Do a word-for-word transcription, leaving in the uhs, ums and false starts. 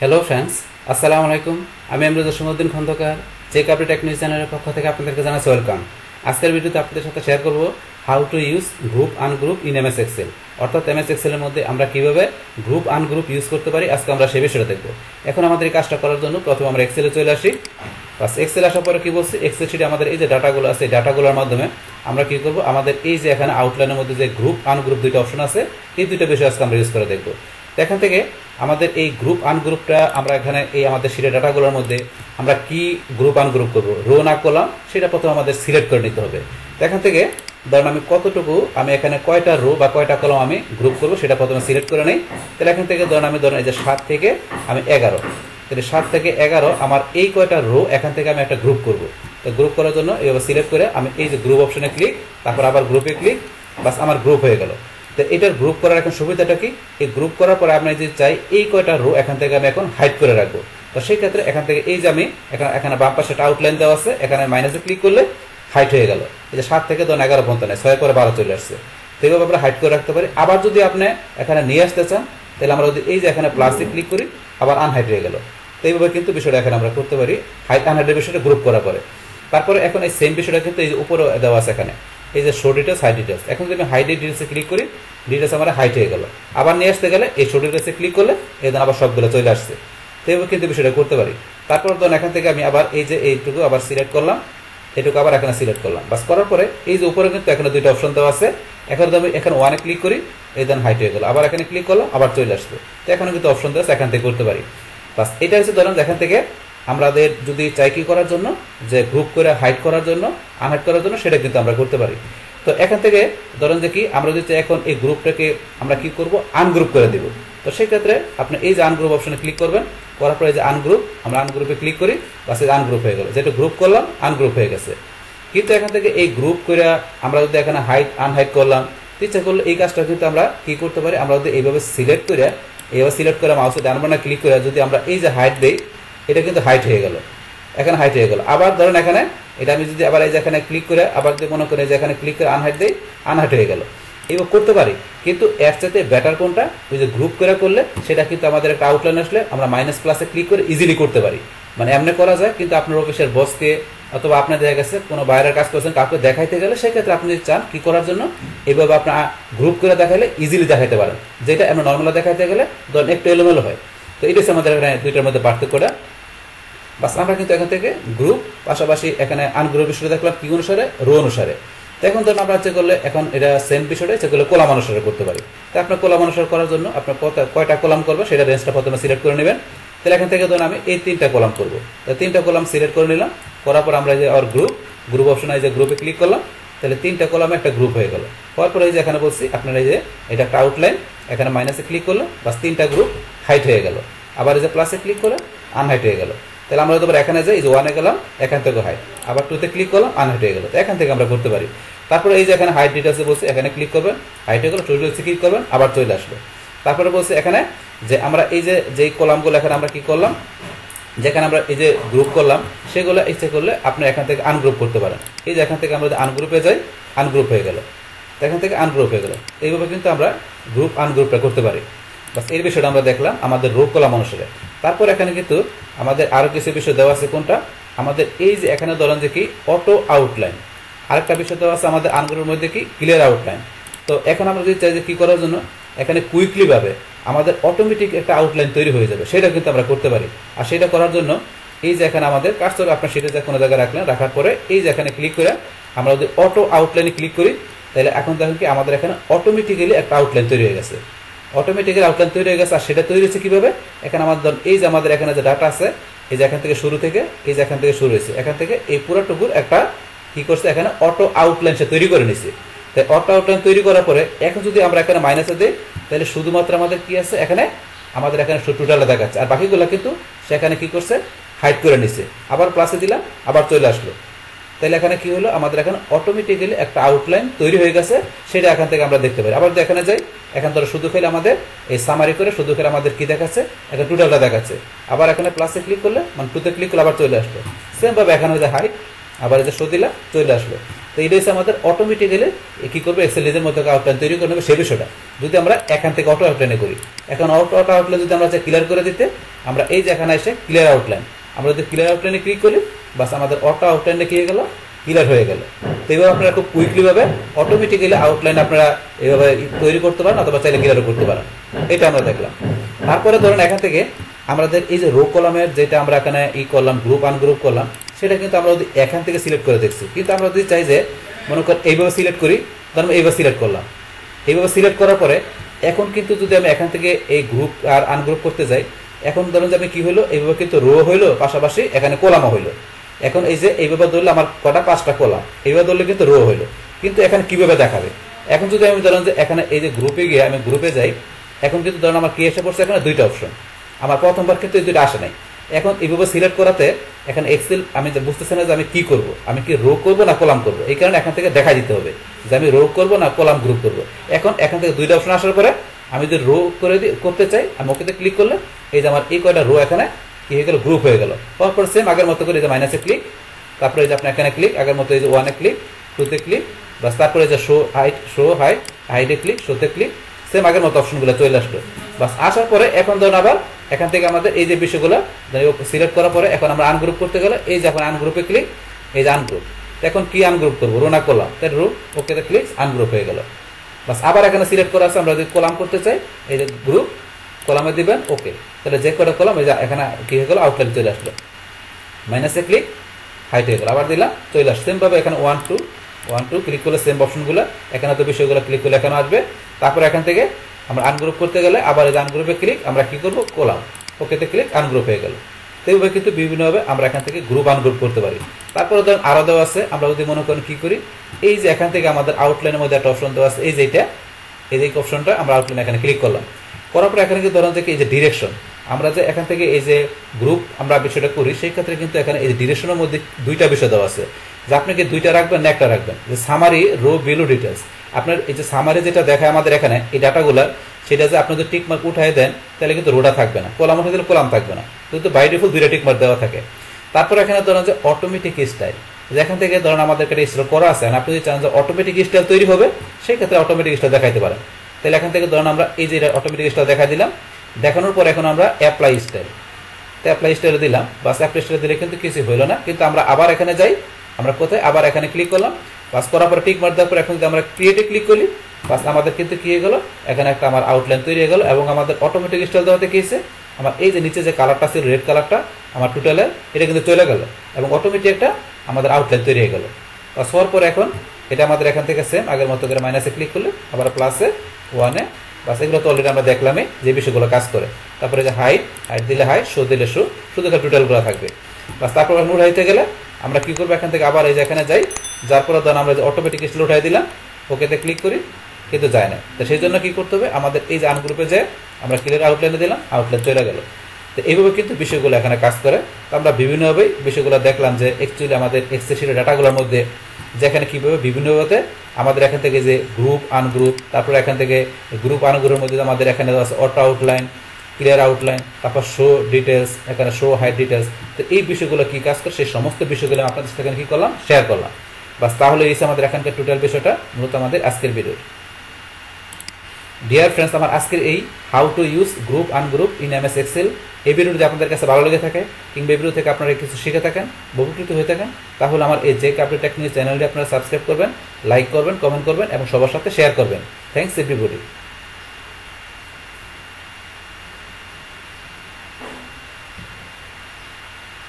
Hello friends, আসসালামু আলাইকুম। আমি Amrujur Samuddin Khandakar check update technique চ্যানেলের পক্ষ থেকে আপনাদেরকে জানাচ্ছি ওয়েলকাম। আজকের ভিডিওতে আপনাদের সাথে শেয়ার করব how to use group ungroup in MS Excel. অর্থাৎ এমএস এক্সেলের মধ্যে আমরা কিভাবে গ্রুপ আনগ্রুপ ইউজ করতে পারি, আজকে আমরা সে বিষয়টা দেখব। এখন আমাদের এই কাজটা করার জন্য প্রথমে আমরা এক্সেলে চলে আসি। বাস এক্সেল আসার পরে কি বলছি, এক্সেল শিটে আমাদের এই যে ডাটাগুলো আছে, ডাটাগুলোর মাধ্যমে আমরা কি করব, আমাদের এই যে এখানে আউটলাইনের মধ্যে যে গ্রুপ আনগ্রুপ দুইটা অপশন আছে, এই দুইটা বিষয় আজকে আমরা ইউজ করে দেখব। এখান থেকে আমাদের এই গ্রুপ আনগ্রুপটা আমরা এখানে এই আমাদের শিটের ডাটাগুলোর মধ্যে আমরা কি গ্রুপ আনগ্রুপ করব, রো না কলাম, সেটা প্রথমে আমাদের সিলেক্ট করে নিতে হবে। এখান থেকে ধরুন আমি কতটুকু, আমি এখানে কয়টা রো বা কয়টা কলম আমি গ্রুপ করব সেটা প্রথমে সিলেক্ট করে নিই। তাহলে এখান থেকে ধরুন আমি ধরুন এই যে সাত থেকে আমি এগারো, তাহলে সাত থেকে এগারো আমার এই কয়টা রো, এখান থেকে আমি একটা গ্রুপ করব। তো গ্রুপ করার জন্য এইভাবে সিলেক্ট করে আমি এই যে গ্রুপ অপশনে ক্লিক, তারপর আবার গ্রুপে ক্লিক, বাস আমার গ্রুপ হয়ে গেল। তো এটার গ্রুপ করার এখন সুবিধাটা কি, এই গ্রুপ করার পরে আপনি যদি চাই এই কয়টা রো এখান থেকে আমি এখন হাইড করে রাখবো। তো সেই ক্ষেত্রে এখান থেকে এই যে আমি এখানে এখানে বাম পাশে একটা আউটলাইন দেওয়া আছে, এখানে মাইনাসে ক্লিক করলে হাইড হয়ে গেল। এই যে সাত থেকে ধরুন এগারো পর্যন্ত নেই, ছয় পরে বারো চলে আসছে। তো এইভাবে আমরা হাইড করে রাখতে পারি। আবার যদি আপনি এখানে নিয়ে আসতে চান, তাহলে আমরা যদি এই যে এখানে প্লাসে ক্লিক করি, আবার আনহাইড হয়ে গেল। তো এইভাবে কিন্তু বিষয়টা এখানে আমরা করতে পারি, হাইড আনহাইডের বিষয়টা গ্রুপ করার পরে। তারপরে এখন এই সেম বিষয়টা কিন্তু এই যে উপরে দেওয়া আছে, এখানে এই যে শো ডিটেলস, হাই ডিটেলস। এখন যদি আমি হাই ডিটেলসে ক্লিক করি, ডিটেলস আমার হাইট হয়ে গেল। আবার নিয়ে আসতে গেলে এই শো ডিটেলসে ক্লিক করলে এই ধরুন আবার সবগুলো চলে আসছে। তো এইভাবে কিন্তু বিষয়টা করতে পারি। তারপর ধরুন এখান থেকে আমি আবার এই যে এইটুকু আবার সিলেক্ট করলাম, এটুকু আবার এখানে সিলেক্ট করলাম। বাস করার পরে এই যে উপরে কিন্তু এখানে দুইটা অপশন দেওয়া আছে, এখন আমি এখানে ওয়ানে ক্লিক করি, এই ধরুন হাইট হয়ে গেল। আবার এখানে ক্লিক করলাম, আবার চলে আসছে। তো এখানে কিন্তু অপশন দেওয়া আছে, এখান থেকে করতে পারি। বাস এটা হচ্ছে ধরুন এখান থেকে আমাদের যদি চাই কি করার জন্য, যে গ্রুপ করে হাইড করার জন্য, আনহাইড করার জন্য, সেটা কিন্তু আমরা করতে পারি। তো এখান থেকে ধরেন যে কি আমরা যদি এখন এই গ্রুপটাকে আমরা কি করব, আনগ্রুপ করে দেব। তো সেই ক্ষেত্রে আপনি এই যে আনগ্রুপ অপশনে ক্লিক করবেন, করার পরে যে আনগ্রুপ, আমরা আনগ্রুপে ক্লিক করি, বাস এই আনগ্রুপ হয়ে গেল। যেটা গ্রুপ করলাম আনগ্রুপ হয়ে গেছে। কিন্তু এখান থেকে এই গ্রুপ করে আমরা যদি এখানে হাইড আনহাইড করলাম, ইচ্ছা করলে এই কাজটা কিন্তু আমরা কি করতে পারি, আমরা যদি এইভাবে সিলেক্ট করে, এইভাবে সিলেক্ট করে মাউসে ডান বাটনে ক্লিক করে যদি আমরা এই যে হাইট দেই, এটা কিন্তু হাইট হয়ে গেল, এখানে হাইট হয়ে গেল। আবার ধরেন এখানে এটা আমি যদি আবার এই যে এখানে ক্লিক করে, আবার যদি মনে করি যে এখানে ক্লিক করে আনহাইট দেই, আনহাইট হয়ে গেল। এইভাবে করতে পারি। কিন্তু এর চাইতে বেটার কোনটা, ওই যে গ্রুপ করে করলে সেটা কিন্তু আমাদের একটা আউটলাইন আসলে আমরা মাইনাস প্লাসে ক্লিক করে ইজিলি করতে পারি। মানে এমনি করা যায়, কিন্তু আপনার অফিসের বসকে অথবা আপনার দেখা গেছে কোনো বাইরের কাজ করছেন, কাউকে দেখাইতে গেলে সেক্ষেত্রে আপনি যদি চান কি করার জন্য, এইভাবে আপনার গ্রুপ করে দেখাইলে ইজিলি দেখাইতে পারেন। যেটা আমরা নর্মালি দেখাইতে গেলে ধরেন একটু এলোমেলো হয়। তো এটা হচ্ছে আমাদের এখানে দুইটার মধ্যে পার্থক্যটা। বাস আমরা কিন্তু এখান থেকে গ্রুপ, পাশাপাশি এখানে আনগ্রুপ বিষয়টা দেখলাম কি অনুসারে, রো অনুসারে। তো এখন ধরুন আমরা ইচ্ছে করলে এখন এটা সেম বিষয়টা ইচ্ছে করলে কলাম অনুসারে করতে পারি। তো আপনার কলাম অনুসার করার জন্য আপনার কয়টা কলাম করবে সেটা রেঞ্জটা প্রথমে সিলেক্ট করে নেবেন। তাহলে এখান থেকে ধরুন আমি এই তিনটা কলাম করবো। তো তিনটা কলাম সিলেক্ট করে নিলাম, করার পর আমরা যে আর গ্রুপ গ্রুপ অপশনে এই যে গ্রুপে ক্লিক করলাম, তাহলে তিনটা কলামে একটা গ্রুপ হয়ে গেল। হওয়ার পরে এই যে এখানে বলছি আপনার এই যে এটা একটা আউটলাইন, এখানে মাইনাসে ক্লিক করলো, বাস তিনটা গ্রুপ হাইট হয়ে গেল। আবার এই যে প্লাসে ক্লিক করে আনহাইট হয়ে গেল। তাহলে আমরা হয়তো এখানে যাই, এই যে ওয়ানে গেলাম, এখান থেকে হাইট, আবার টুতে ক্লিক করলাম, আনহাইট হয়ে গেল। তো এখান থেকে আমরা করতে পারি। তারপরে এই যে এখানে হাইট ডিটেলসে বলছে, এখানে ক্লিক করবেন, হাইট হয়ে গেল, টু ডিটেলসে ক্লিক করবেন, আবার চলে আসলো। তারপরে বলছে এখানে যে আমরা এই যে যেই কলামগুলো এখানে আমরা কি করলাম, যেখানে আমরা এই যে গ্রুপ করলাম, সেগুলো ইচ্ছে করলে আপনি এখান থেকে আনগ্রুপ করতে পারেন। এই যে এখান থেকে আমরা আনগ্রুপে যাই, আনগ্রুপ হয়ে গেল, এখান থেকে আনগ্রুপ হয়ে গেল। এইভাবে কিন্তু আমরা গ্রুপ আনগ্রুপটা করতে পারি। বাস এই বিষয়টা আমরা দেখলাম আমাদের রো কলাম অনুসারে। তারপর এখানে কিন্তু আমাদের আরো কিছু বিষয় দেওয়া আছে। কোনটা, আমাদের এই যে এখানে ধরেন যে কি অটো আউটলাইন, আরেকটা বিষয় দেওয়া আছে আমাদের আনগ্রুপের মধ্যে কি ক্লিয়ার আউটলাইন। তো এখন আমরা যদি চাই যে কি করার জন্য, এখানে কুইকলি ভাবে আমাদের অটোমেটিক একটা আউটলাইন তৈরি হয়ে যাবে, সেটা কিন্তু আমরা করতে পারি। আর সেটা করার জন্য এই যে এখানে আমাদের কাজটা আপনার সেটা যে কোনো জায়গায় রাখলেন, রাখার পরে এই যে এখানে ক্লিক করে আমরা যদি অটো আউটলাইনে ক্লিক করি, তাহলে এখন দেখেন কি আমাদের এখানে অটোমেটিক্যালি একটা আউটলাইন তৈরি হয়ে গেছে। অটোমেটিক্যালি আউটলাইন তৈরি হয়ে গেছে। আর সেটা তৈরি হয়েছে কিভাবে, এখানে আমাদের এই যে আমাদের এখানে যে ডাটা আছে, এই যে এখান থেকে শুরু থেকে এই যে এখান থেকে শুরু হয়েছে, এখান থেকে এই পুরোটুকুর একটা কি করছে, এখানে অটো আউটলাইন সে তৈরি করে নিছে। তাই অটো আউটলাইন তৈরি করার পরে এখন যদি আমরা এখানে মাইনাসে দিই, তাহলে শুধুমাত্র আমাদের কি আছে, এখানে আমাদের এখানে টোটালে দেখাচ্ছে, আর বাকিগুলো কিন্তু সেখানে কি করছে, হাইড করে নিছে। আবার প্লাসে দিলাম, আবার চলে আসলো। তাহলে এখানে কি হলো, আমাদের এখানে অটোমেটিক্যালি একটা আউটলাইন তৈরি হয়ে গেছে, সেটা এখান থেকে আমরা দেখতে পাই। আবার যদি এখানে যাই, এখান ধরে শুধু খেলে আমাদের এই সামারি করে শুধু খেলে আমাদের কি দেখাচ্ছে, এখানে টোটালটা দেখাচ্ছে। আবার এখানে প্লাসে ক্লিক করলে, মানে টুতে ক্লিক করলে আবার চলে আসলো। সেম ভাবে এখানে যে হাইট, আবার এই যে শো দিলাম, চলে আসলো। তো এটা হচ্ছে আমাদের অটোমেটিক্যালি কি করবে এক্সেল নিজের মতো আউটলাইন তৈরি করে নেবে সেই বিষয়টা যদি আমরা এখান থেকে অটো আউটলাইনে করি। এখন অটো অটো আউটলাইন যদি আমরা ক্লিয়ার করে দিতে আমরা এই যে এখানে এসে ক্লিয়ার আউটলাইন আমরা যদি ক্লিয়ার আউটলাইনে ক্লিক করি বাস আমাদের অটো আউটলাইনে কি হয়ে গেল ক্লিয়ার হয়ে গেল। তো এইভাবে আপনারা খুব কুইকলি ভাবে অটোমেটিক্যালি আউটলাইন আপনারা এইভাবে তৈরি করতে পারেন অথবা চাইলে ক্লিয়ারও করতে পারেন। এটা আমরা দেখলাম। তারপরে ধরেন এখান থেকে আমাদের এই যে রো কলামের যেটা আমরা এখানে ই করলাম গ্রুপ আনগ্রুপ করলাম সেটা কিন্তু আমরা যদি এখান থেকে সিলেক্ট করে দেখছি, কিন্তু আমরা যদি চাই যে মনে করেন এইভাবে সিলেক্ট করি ধরুন এইভাবে সিলেক্ট করলাম, এইভাবে সিলেক্ট করার পরে এখন কিন্তু যদি আমি এখান থেকে এই গ্রুপ আর আনগ্রুপ করতে যাই এখন ধরুন যে আমি কি হইলো এইভাবে কিন্তু রো হইলো পাশাপাশি এখানে কলামও হইলো। এখন এই যে এইভাবে ধরলে আমার কটা পাঁচটা কলাম এইভাবে ধরলে কিন্তু রো হইলো, কিন্তু এখানে কিভাবে দেখাবে এখন যদি আমি ধরেন যে এখানে এই যে গ্রুপে গিয়ে আমি গ্রুপে যাই এখন কিন্তু ধরুন আমার কি এসে পড়ছে এখানে দুইটা অপশন, আমার প্রথমবার কিন্তু এই দুইটা আসে নাই। এখন এইভাবে সিলেক্ট করাতে এখন এক্সেল আমি বুঝতেছি না যে আমি কি করব, আমি কি রো করব না কলাম করব, এই কারণে এখান থেকে দেখা দিতে হবে যে আমি রো করব না কলাম গ্রুপ করব। এখন এখান থেকে দুইটা অপশন আসার পরে আমি যদি রো করে করতে চাই আমি ওকেতে ক্লিক করলে এই যে আমার এই কয়টা রো এখানে কি হয়ে গেল গ্রুপ হয়ে গেল। তারপর সেম আগের মতো করে এই যে মাইনাসে ক্লিক, তারপরে এই যে আপনার এখানে ক্লিক আগের মতো এই যে ওয়ানে ক্লিক টুতে ক্লিক বাস, তারপরে যে শো হাইট শো হাইট হাইটে ক্লিক শোতে ক্লিক সেম আগের মতো অপশনগুলো চলে আসলো। বাস আসার পরে এখন ধরুন আবার এখান থেকে আমাদের এই যে বিষয়গুলো সিলেক্ট করার পরে এখন আমরা আনগ্রুপ করতে গেলে এই যে এখন আনগ্রুপে ক্লিক এই যে আনগ্রুপ, এখন কি আনগ্রুপ করবো রো না কলাম, তাই রো ওকে ক্লিক আনগ্রুপ হয়ে গেল। বাস আবার এখানে সিলেক্ট করা আছে আমরা যদি কলাম করতে চাই এই যে গ্রুপ কলামে দিবেন ওকে, তাহলে যে কটা কলাম এই যে এখানে কি হয়ে গেল আউটলাইন চলে আসলো, মাইনাসে ক্লিক হাইট হয়ে গেল আবার দিলাম চলে আসছে। সেম ভাবে এখানে one two one two click করলে সেম অপশনগুলো এখানে তো বিষয়গুলো ক্লিক করলে এখানে আসবে। তারপর এখান থেকে আমরা আনগ্রুপ করতে গেলে আবার এই আনগ্রুপে ক্লিক আমরা কি করবো কলাম ওকেতে ক্লিক আনগ্রুপ হয়ে গেল। তো এইভাবে কিন্তু বিভিন্নভাবে আমরা এখান থেকে গ্রুপ আনগ্রুপ করতে পারি। তারপরে ধরুন আরো দেওয়া আছে আমরা যদি মনে করেন কি করি এই যে এখান থেকে আমাদের আউটলাইনের মধ্যে একটা অপশন দেওয়া আছে এই যে এইটা এই যে অপশনটা আমরা আউটলাইন এখানে ক্লিক করলাম, করার পর এখানে কিন্তু ধরেন যে এই যে ডিরেকশন আমরা যে এখান থেকে এই যে গ্রুপ আমরা বিষয়টা করি সেই ক্ষেত্রে কিন্তু এখানে এই যে ডিরেকশনের মধ্যে দুইটা বিষয় দেওয়া আছে যে আপনি কি দুইটা রাখবেন না একটা রাখবেন, যে সামারি রো বিলো ডিটেলস আপনার এই যে সামারি যেটা দেখায় আমাদের এখানে এই ডাটাগুলো সেটা যে আপনি যদি টিক মার্ক উঠাই দেন তাহলে কিন্তু রোটা থাকবে না, কলাম উঠে দিলে কলাম থাকবে না, কিন্তু বাই ডিফল্ট দুইটা টিক মার্ক দেওয়া থাকে। তারপর এখানে ধরেন যে অটোমেটিক স্টাইল যেখান থেকে ধরেন আমাদের একটা স্টাইল করা আছে আপনি যদি চান যে অটোমেটিক স্টাইল তৈরি হবে সেই ক্ষেত্রে অটোমেটিক স্টাইল দেখাইতে পারেন। তাহলে এখান থেকে ধরেন আমরা এই যে অটোমেটিক স্টাইল দেখা দিলাম, দেখানোর পর এখন আমরা অ্যাপ্লাই স্টাইল অ্যাপ্লাই স্টাইল দিলাম বাস অ্যাপ্লাই স্টাইল দিলে কিন্তু কিছু হইলো না, কিন্তু আমরা আবার এখানে যাই আমরা কোথায় আবার এখানে ক্লিক করলাম বাস করার পর টিক মার্ক দেওয়ার পর এখন যদি আমরা ক্রিয়েটে ক্লিক করি বাস আমাদের কিন্তু কি হয়ে গেল এখানে একটা আমার আউটলাইন তৈরি হয়ে গেল এবং আমাদের অটোমেটিক স্টাইল দেওয়াতে কি হয়েছে আমার এই যে নিচে যে কালারটা ছিল রেড কালারটা আমার টোটালের এটা কিন্তু চলে গেল এবং অটোমেটিক একটা আমাদের আউটলাইন তৈরি হয়ে গেল। বাস হওয়ার পর এখন এটা আমাদের এখান থেকে সেম আগের মতো করে মাইনাসে ক্লিক করলে আবার প্লাসে ওয়ানে বাস এগুলো তো অলরেডি আমরা দেখলামই যে বিষয়গুলো কাজ করে। তারপরে যে হাইট হাইট দিলে হাইট শো দিলে শো শুধু টোটালগুলো থাকবে বাস। তারপর এখন উঠাইতে গেলে আমরা কি করবো এখান থেকে আবার এই যে এখানে যাই যার পরে ধরুন আমরা যে অটোমেটিক স্টাইল উঠাই দিলাম ওকেতে ক্লিক করি কিন্তু যায় না, তো সেই জন্য কি করতে হবে আমাদের এই যে আনগ্রুপে যে আমরা ক্লিয়ার আউটলাইনে দিলাম আউটলাইন চলে গেল। তো এইভাবে কিন্তু বিষয়গুলো এখানে কাজ করে। তো আমরা বিভিন্নভাবেই বিষয়গুলো দেখলাম যে অ্যাকচুয়ালি আমাদের এক্সেল শিটের ডাটাগুলোর মধ্যে যেখানে কীভাবে বিভিন্নভাবে আমাদের এখান থেকে যে গ্রুপ আনগ্রুপ তারপরে এখান থেকে গ্রুপ আনগ্রুপের মধ্যে আমাদের এখানে আছে অটো আউটলাইন ক্লিয়ার আউটলাইন তারপর শো ডিটেলস এখানে শো হাইট ডিটেলস, তো এই বিষয়গুলো কী কাজ করে সেই সমস্ত বিষয়গুলো আপনাদের সাথে এখানে কী করলাম শেয়ার করলাম বাস। তাহলে এই আমাদের এখানকার টোটাল বিষয়টা মূলত আমাদের আজকের ভিডিও। ডিয়ার ফ্রেন্ডস আমার আজকের এই how to use group ungroup in MS Excel এই ভিডিও যদি আপনাদের কাছে ভালো লেগে থাকে কিংবা এই ভিডিও থেকে আপনারা কিছু শিখে থাকেন উপকৃত হয়ে থাকেন তাহলে আমার এই যে কাপড় টেকনিক চ্যানেলটি আপনারা সাবস্ক্রাইব করবেন, লাইক করবেন, কমেন্ট করবেন এবং সবার সাথে শেয়ার করবেন। Thanks everybody.